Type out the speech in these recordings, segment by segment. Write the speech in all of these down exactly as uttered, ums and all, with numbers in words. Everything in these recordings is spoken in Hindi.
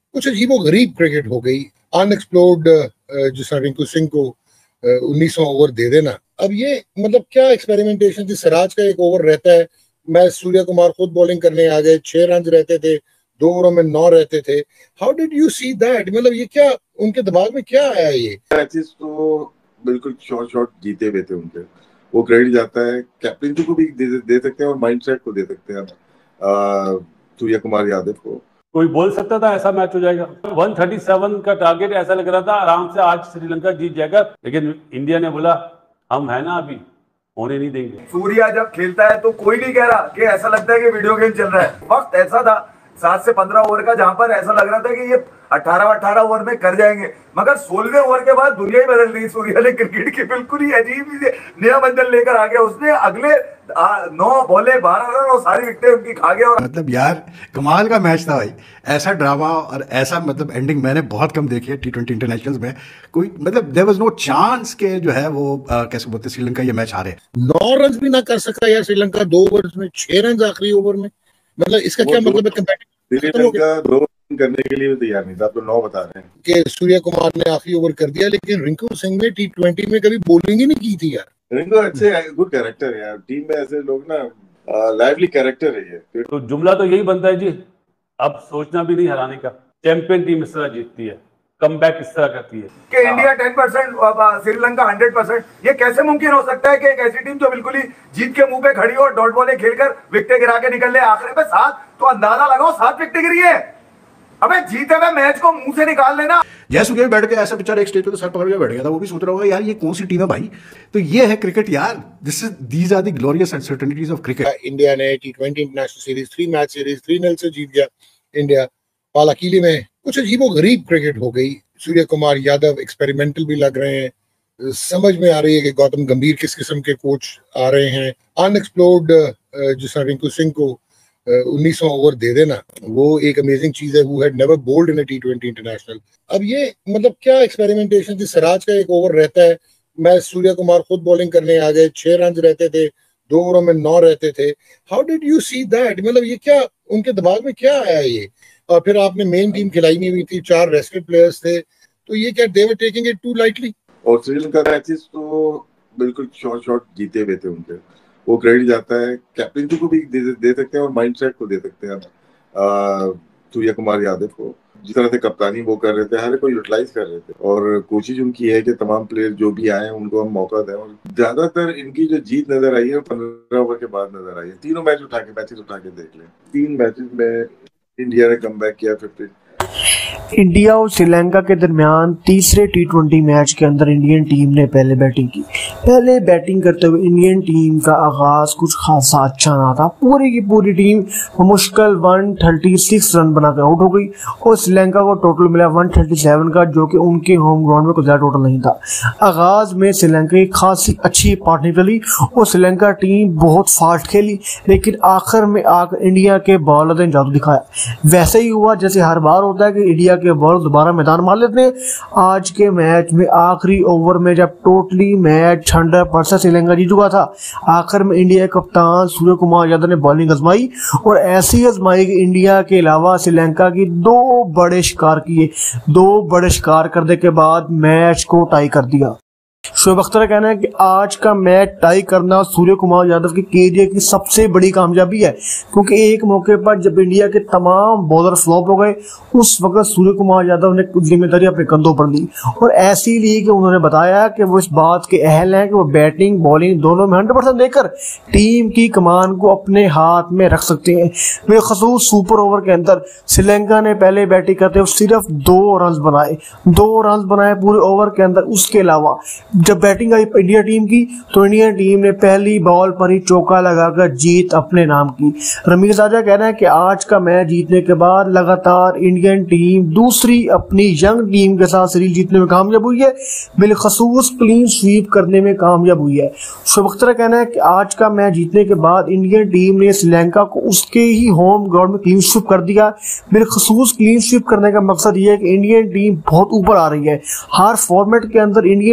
कुछ अजीबो गरीब क्रिकेट हो गई, अनएक्सप्लोर्ड, जिस तरह रिंकू सिंह को उन्नीसवां ओवर दे देना। अब ये मतलब क्या एक्सपेरिमेंटेशन थी। सिराज का एक ओवर रहता है, मैच सूर्य कुमार खुद बॉलिंग करने आ गए, छह रन रहते थे, दो ओवरों में नौ रहते थे। How did you see that? मतलब ये क्या उनके दिमाग में क्या आया? ये मैचेस तो बिल्कुल शॉर्ट शॉर्ट जीते हुए थे उनके, वो क्रेडिट जाता है कैप्टन को भी दे, दे सकते हैं और माइंडसेट को दे सकते हैं सूर्य कुमार यादव को। कोई बोल सकता था ऐसा मैच हो जाएगा? एक सौ सैंतीस का टारगेट ऐसा लग रहा था आराम से आज श्रीलंका जीत जाएगा, लेकिन इंडिया ने बोला हम है ना, अभी होने नहीं देंगे। सूर्या जब खेलता है तो कोई नहीं कह रहा कि ऐसा लगता है कि वीडियो गेम चल रहा है। वक्त ऐसा था सात से पंद्रह ओवर का जहां पर ऐसा लग रहा था कि ये अठारह अठारह ओवर में कर जाएंगे, मगर सोलहवें ओवर के बाद दुनिया ही बदल गई। सूर्या ने क्रिकेट की बिल्कुल ही अजीब ही नया मंजिल लेकर आ गया। उसने अगले नौ बॉले बारह रन और सारी विकेटें उनकी खा गया। और मतलब यार कमाल का मैच था भाई। ऐसा ड्रामा और ऐसा मतलब एंडिंग मैंने बहुत कम देखी है टी ट्वेंटी इंटरनेशनल में। कोई मतलब देयर वाज नो चांस के जो है वो आ, कैसे बोलते श्रीलंका ये मैच हारे। नौ रन भी ना कर सका यार श्रीलंका, दो ओवर्स में छह रन आखिरी ओवर में। मतलब इसका क्या मतलब है? श्रीलंका दो करने के लिए तैयार नहीं था, तो नौ बता रहे हैं कि सूर्य कुमार ने आखिरी ओवर कर दिया, लेकिन रिंकू सिंह ने टी ट्वेंटी में कभी बॉलिंग ही नहीं की थी यार। रिंकू अच्छे गुड कैरेक्टर है यार, टीम में ऐसे लोग ना लाइवली कैरेक्टर है ये। तो जुमला तो यही बनता है जी, अब सोचना भी नहीं हराने का। चैंपियन टीम इस तरह जीतती है, कमबैक इस तरह करती है कि India ten percent Sri Lanka hundred percent. ये कैसे मुमकिन हो सकता है कि एक ऐसी टीम जो बिल्कुल ही जीत के मुंह पे खड़ी हो, डॉट बॉलें खेलकर विकेटें गिरा के निकल ले आखिर में सात, तो अंदाजा लगाओ सात विकेटें गिरी है। अबे जीते हुए मैच को मुंह से निकाल लेना। जयसूर्या बैठ के ऐसा बेचारा एक स्टेज पे तो सर पकड़ के बैठ गया था, वो भी सोच रहा होगा यार ये कौन सी टीम है भाई। तो ये है क्रिकेट यार, this is these are the glorious uncertainties of cricket. India ने T twenty international series three match series three nil से जीत गया इंडिया। पालाकीली में कुछ अजीबो गरीब क्रिकेट हो गई। सूर्य कुमार यादव एक्सपेरिमेंटल भी लग रहे हैं, समझ में आ रही है कि गौतम गंभीर किस किस्म के कोच आ रहे हैं। अनएक्सप्लोर्ड, जिस तरह रिंकू सिंह को उन्नीसवां ओवर दे देना, वो एक अमेजिंग चीज है। Who had never bowled in a T twenty international. अब ये मतलब क्या एक्सपेरिमेंटेशन थी। सिराज का एक ओवर रहता है, मैच सूर्य कुमार खुद बॉलिंग करने आ गए, छह रन रहते थे, दो ओवरों में नौ रहते थे। How did you see that? मतलब ये क्या उनके दिमाग में क्या आया ये? और फिर आपने मेन टीम खिलाई नहीं हुई थी, चार रेस्टेड प्लेयर्स थे, तो ये क्या they were taking it too lightly? और श्रीलंका मैचेस तो बिल्कुल शॉर्ट शॉर्ट जीते हुए थे उनके, वो क्रेडिट जाता है कैप्टन को भी दे, दे सकते हैं और माइंडसेट को दे सकते हैं सूर्य कुमार यादव को। जिस तरह से कप्तानी वो कर रहे थे, हर कोई यूटिलाइज कर रहे थे, और कोशिश उनकी है कि तमाम प्लेयर जो भी आए उनको हम मौका दें। और ज्यादातर इनकी जो जीत नजर आई है पंद्रह ओवर के बाद नजर आई है। तीनों मैच उठा के मैचेस उठा के देख लें, तीन मैचेस में इंडिया ने कमबैक किया। फिफ्टी इंडिया और श्रीलंका के दरमियान तीसरे टी ट्वेंटी मैच के अंदर इंडियन टीम ने पहले बैटिंग की। पहले बैटिंग करते हुए इंडियन टीम का आगाज कुछ खासा अच्छा ना था। पूरी की पूरी टीम मुश्किल एक सौ छत्तीस रन बनाकर आउट हो गई और श्रीलंका को टोटल मिला एक सौ सैंतीस का, जो कि उनके होम ग्राउंड में कुछ ज्यादा टोटल नहीं था। आगाज में श्रीलंका की खासी अच्छी पार्टनर चली और श्रीलंका टीम बहुत फास्ट खेली, लेकिन आखिर में आकर इंडिया के बॉलर ने जादू दिखाया। वैसे ही हुआ जैसे हर बार होता है कि इंडिया के बॉलर दोबारा मैदान मार लेते हैं। आज के मैच में आखिरी ओवर में जब totally match hundred percent Sri Lanka जीत चुका था, आखिर में इंडिया के कप्तान सूर्य कुमार यादव ने बॉलिंग आजमाई और ऐसी आजमाई कि इंडिया के अलावा श्रीलंका की दो बड़े शिकार किए। दो बड़े शिकार करने के बाद मैच को टाई कर दिया। शोएब अख्तर का कहना है कि आज का मैच टाई करना सूर्य कुमार यादव के कैरियर की सबसे बड़ी कामयाबी है, क्योंकि एक मौके पर जब इंडिया के तमाम बॉलर फ्लॉप हो गए, उस वक्त सूर्य कुमार यादव ने जिम्मेदारी अपने कंधों पर ली और ऐसी ली कि उन्होंने बताया कि वो इस बात के अहल हैं कि वो बैटिंग बॉलिंग दोनों में हंड्रेड परसेंट देकर टीम की कमान को अपने हाथ में रख सकते हैं। बेखसूस सुपर ओवर के अंदर श्रीलंका ने पहले बैटिंग करते हुए सिर्फ दो रन बनाए दो रन बनाए पूरे ओवर के अंदर। उसके अलावा जब बैटिंग आई इंडिया टीम की तो इंडियन टीम ने पहली बॉल पर ही चौका लगाकर जीत अपने नाम की। रमीज आजा कह रहे हैं कि आज का मैच जीतने के बाद लगातार इंडियन टीम दूसरी अपनी यंग टीम के साथ सीरीज जीतने में कामयाब हुई है, बिलखसूस क्लीन स्वीप करने में कामयाब हुई है। शोएब अख्तर का कहना है कि आज का मैच जीतने के बाद इंडियन टीम ने श्रीलंका को उसके ही होम ग्राउंड में क्लीन स्वीप कर दिया। बिलखसूस क्लीन स्वीप करने का मकसद यह है कि इंडियन टीम बहुत ऊपर आ रही है। हर फॉर्मेट के अंदर इंडियन टीम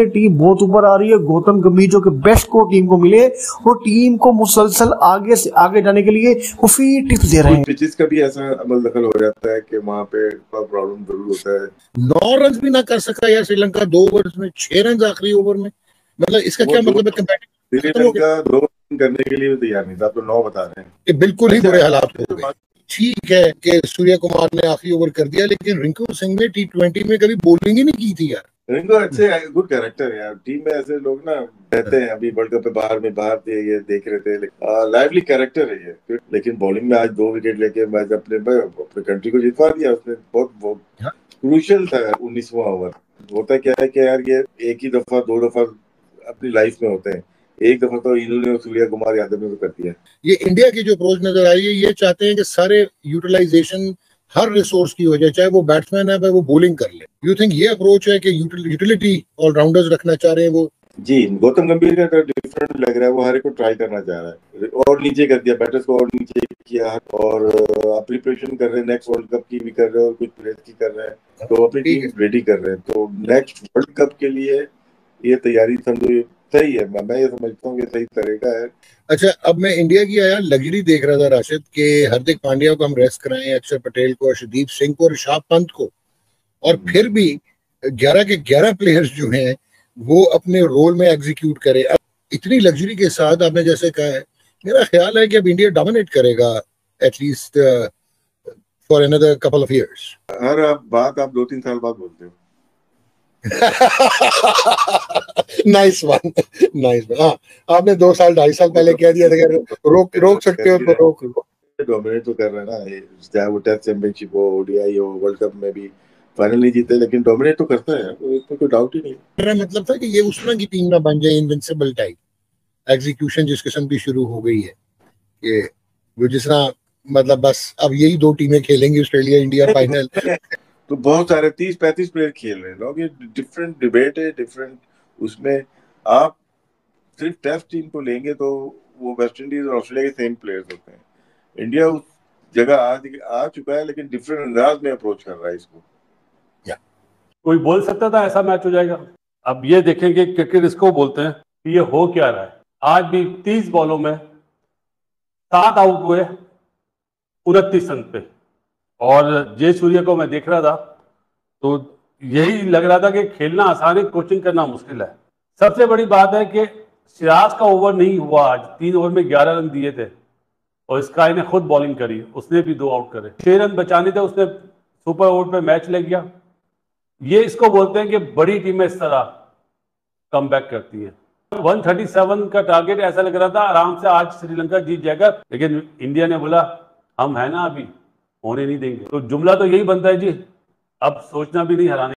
बहुत ऊपर आ रही है। गौतम गंभीर जो कि बेस्ट को टीम को मिले और टीम को मुसलसल आगे से आगे जाने के लिए मुफीद टिप्स दे रहे हैं। पिचेस का भी ऐसा अमल दखल हो जाता है कि वहाँ पे प्रॉब्लम जरूर होता है। नौ रन भी ना कर सका यार श्रीलंका दो ओवर्स में, छह रन आखिरी ओवर में, मतलब इसका क्या मतलब है? कंपैटिबिलिटी श्रीलंका दो रन करने के लिए तैयार नहीं था, तो नौ बता रहे हैं। बिल्कुल ही बुरे हालात हो गए। ठीक है कि सूर्य कुमार ने आखिरी ओवर कर दिया, लेकिन रिंकू सिंह ने टी ट्वेंटी में कभी बॉलिंग ही नहीं की थी यार। रिंकू अच्छे गुड कैरेक्टर है यार। टीम में ऐसे लोग ना रहते हैं, अभी वर्ल्ड कप पे बाहर में बाहर थे, ये देख रहे थे, लाइवली कैरेक्टर है ये। लेकिन बॉलिंग में आज दो विकेट लेके मैच अपने अपने कंट्री को जितवा दिया उसने। बहुत बहुत क्रूशियल था उन्नीसवां ओवर। होता क्या है कि यार ये एक ही दफा दो दफा अपनी लाइफ में होते हैं, एक दफा तो इन्होंने सूर्य कुमार यादव ने तो कर दिया। ये इंडिया की जो अप्रोच नजर आई है, ये चाहते हैं कि सारे यूटिलाइजेशन हर रिसोर्स की हो जाए, चाहे वो बैट्समैन है, वो बॉलिंग कर ले। यू थिंक ये अप्रोच है कि यूटिलिटी ऑलराउंडर्स रखना चाह रहे हैं वो? जी, गौतम गंभीर का तो डिफरेंट लग रहा है। वो हर एक को ट्राई करना चाह रहा है, और नीचे कर दिया, बैटर्स को और नीचे किया, और प्रिपरेशन कर रहे हैं नेक्स्ट वर्ल्ड कप की भी कर रहे हैं और कुछ प्लेयर्स की कर रहे हैं, तो अपनी टीम रेडी कर रहे हैं। तो नेक्स्ट वर्ल्ड कप के लिए ये तैयारी समझो सही है। मैं ये समझता हूँ कि सही तरीका है। अच्छा, अब मैं इंडिया की आया लग्जरी देख रहा था राशिद के हार्दिक पांड्या को हम रेस्ट कराएं, अक्षर पटेल को, अर्शदीप सिंह को, ऋषभ पंत को, और फिर भी ग्यारह के ग्यारह प्लेयर्स जो हैं वो अपने रोल में एग्जीक्यूट करे। अब इतनी लग्जरी के साथ आपने जैसे कहा है, मेरा ख्याल है कि अब इंडिया डोमिनेट करेगा at least for another couple of years. हर आप बात आप दो तीन साल बाद बोलते हो। Nice one, nice one. हाँ, आपने दो साल ढाई साल पहले कह दिया था कि रोक रोक सकते हो तो रोक लो। डोमिनेट तो कर रहे हैं ना, चाहे वो टेस्ट चैंपियनशिप हो, ओडीआई हो, वर्ल्ड कप में भी फाइनल नहीं जीते, लेकिन डोमिनेट तो करता है, तो इसमें कोई डाउट ही नहीं। मेरा मतलब था कि ये उस तरह की टीम ना बन जाए इनविंसिबल टाइप, एग्जीक्यूशन जिस किस्म की शुरू हो गई है कि वो जिस तरह, मतलब बस अब यही दो टीमें खेलेंगी, ऑस्ट्रेलिया इंडिया फाइनल। तो बहुत सारे तीस पैंतीस प्लेयर खेल रहे हैं लोग, ये डिफरेंट डिबेट है, डिफरेंट। उसमें आप सिर्फ टेस्ट टीम को लेंगे तो वो वेस्ट इंडीज और ऑस्ट्रेलिया के सेम प्लेयर्स होते हैं। इंडिया उस जगह आ, आ चुका है, लेकिन डिफरेंट अंदाज में अप्रोच कर रहा है इसको। कोई बोल सकता था ऐसा मैच हो जाएगा? अब ये देखेंगे क्रिकेट इसको बोलते हैं कि ये हो क्या रहा है। आज भी तीस बॉलों में सात आउट हुए उनतीस रन पे, और जय सूर्य को मैं देख रहा था तो यही लग रहा था कि खेलना आसान है, कोचिंग करना मुश्किल है। सबसे बड़ी बात है कि सिराज का ओवर नहीं हुआ आज, तीन ओवर में ग्यारह रन दिए थे और स्काई ने खुद बॉलिंग करी, उसने भी दो आउट करे, छह रन बचाने थे, उसने सुपर ओवर पे मैच ले गया। ये इसको बोलते हैं कि बड़ी टीमें इस तरह कम बैक करती है। एक सौ सैंतीस का टारगेट ऐसा लग रहा था आराम से आज श्रीलंका जीत जाएगा, लेकिन इंडिया ने बोला हम है ना अभी, होने नहीं देंगे। तो जुमला तो यही बनता है जी, अब सोचना भी नहीं हराने